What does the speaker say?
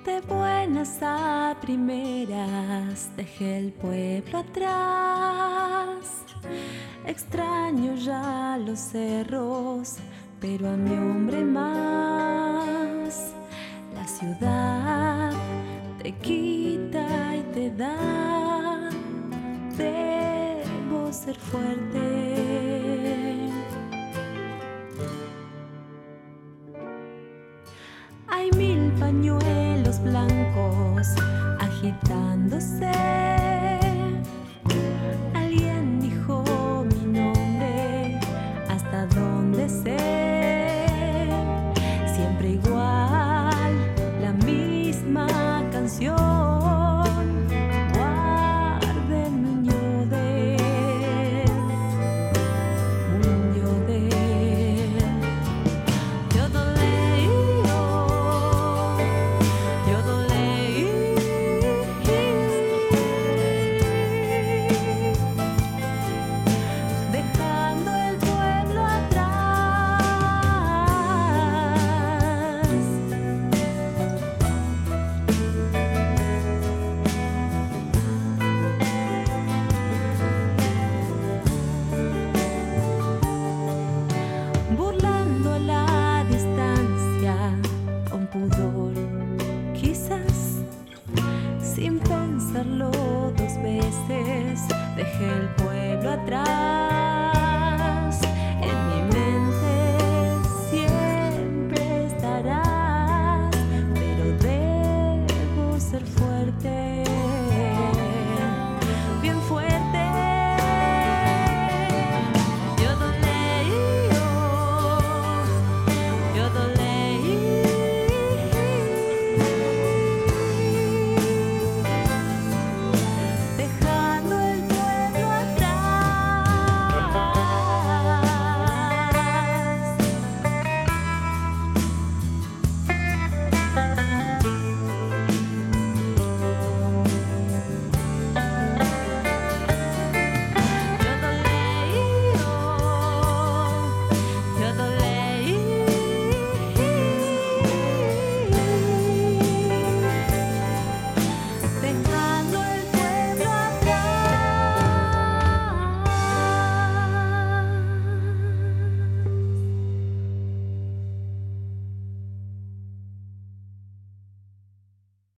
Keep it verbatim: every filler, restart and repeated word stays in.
De buenas a primeras dejé el pueblo atrás. Extraño ya los cerros, pero a mi hombre más. La ciudad te quita y te da. Debo ser fuerte. Hay mil pañuelos blancos agitándose. Alguien dijo mi nombre, hasta dónde sé. Siempre igual, la misma canción. Guarde el niño de él, niño de él. Yo dolé. Burlando a la distancia, con pudor, quizás, sin pensarlo dos veces, dejé el pueblo atrás.